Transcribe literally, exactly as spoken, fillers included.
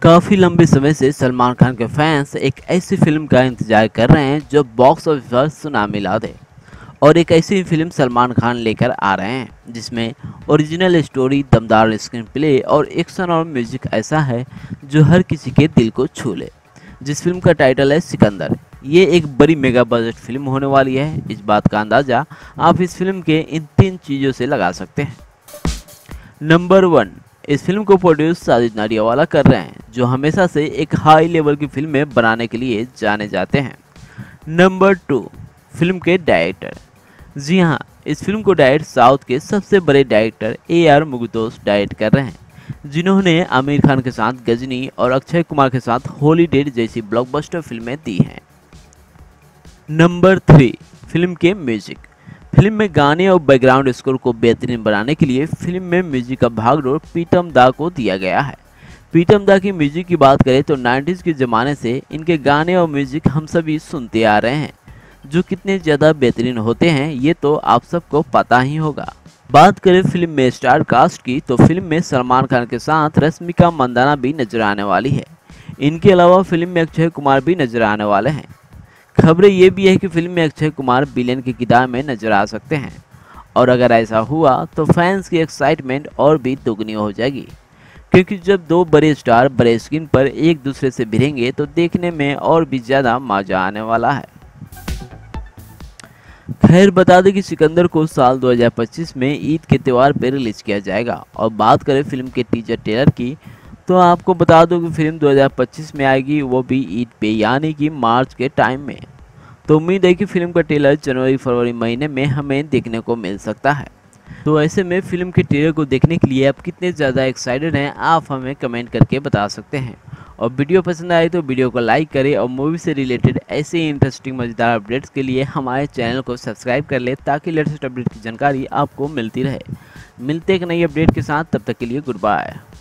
काफ़ी लंबे समय से सलमान खान के फैंस एक ऐसी फिल्म का इंतजार कर रहे हैं जो बॉक्स ऑफिस पर सुनामी ला दे। और एक ऐसी फिल्म सलमान खान लेकर आ रहे हैं जिसमें ओरिजिनल स्टोरी, दमदार स्क्रीन प्ले और एक्शन और म्यूजिक ऐसा है जो हर किसी के दिल को छू ले। जिस फिल्म का टाइटल है सिकंदर। ये एक बड़ी मेगा बजट फिल्म होने वाली है। इस बात का अंदाज़ा आप इस फिल्म के इन तीन चीज़ों से लगा सकते हैं। नंबर वन, इस फिल्म को प्रोड्यूस साजिद नाडियावाला कर रहे हैं जो हमेशा से एक हाई लेवल की फिल्में बनाने के लिए जाने जाते हैं। नंबर टू, फिल्म के डायरेक्टर। जी हाँ, इस फिल्म को डायरेक्ट साउथ के सबसे बड़े director A R Murugadoss direct कर रहे हैं, जिन्होंने आमिर खान के साथ गजनी और अक्षय कुमार के साथ हॉलीडेड जैसी ब्लॉकबस्टर फिल्में दी हैं। नंबर थ्री, फिल्म के म्यूजिक। फिल्म में गाने और बैकग्राउंड स्कोर को बेहतरीन बनाने के लिए फिल्म में म्यूजिक का भागडोर प्रीतम दा को दिया गया है। प्रीतम दा की म्यूजिक की बात करें तो नाइन्टीज़ के ज़माने से इनके गाने और म्यूजिक हम सभी सुनते आ रहे हैं, जो कितने ज़्यादा बेहतरीन होते हैं ये तो आप सबको पता ही होगा। बात करें फिल्म में स्टार कास्ट की तो फिल्म में सलमान खान के साथ रश्मिका मंदाना भी नजर आने वाली है। इनके अलावा फिल्म में अक्षय कुमार भी नजर आने वाले हैं। खबरें ये भी है कि फिल्म में अक्षय कुमार विलेन के किरदार में नजर आ सकते हैं, और अगर ऐसा हुआ तो फैंस की एक्साइटमेंट और भी दोगुनी हो जाएगी, क्योंकि जब दो बड़े स्टार बड़े स्क्रीन पर एक दूसरे से भिड़ेंगे तो देखने में और भी ज़्यादा मजा आने वाला है। खैर, बता दें कि सिकंदर को साल दो हज़ार पच्चीस में ईद के त्यौहार पर रिलीज किया जाएगा। और बात करें फिल्म के टीजर ट्रेलर की तो आपको बता दूं कि फिल्म दो हज़ार पच्चीस में आएगी, वो भी ईद पे, यानी कि मार्च के टाइम में। तो उम्मीद है कि फिल्म का ट्रेलर जनवरी फरवरी महीने में हमें देखने को मिल सकता है। तो ऐसे में फिल्म के ट्रेलर को देखने के लिए आप कितने ज़्यादा एक्साइटेड हैं आप हमें कमेंट करके बता सकते हैं। और वीडियो पसंद आए तो वीडियो को लाइक करें और मूवी से रिलेटेड ऐसे ही इंटरेस्टिंग मज़ेदार अपडेट्स के लिए हमारे चैनल को सब्सक्राइब कर ले, ताकि लेटेस्ट अपडेट की जानकारी आपको मिलती रहे। मिलते एक नई अपडेट के साथ, तब तक के लिए गुड बाय।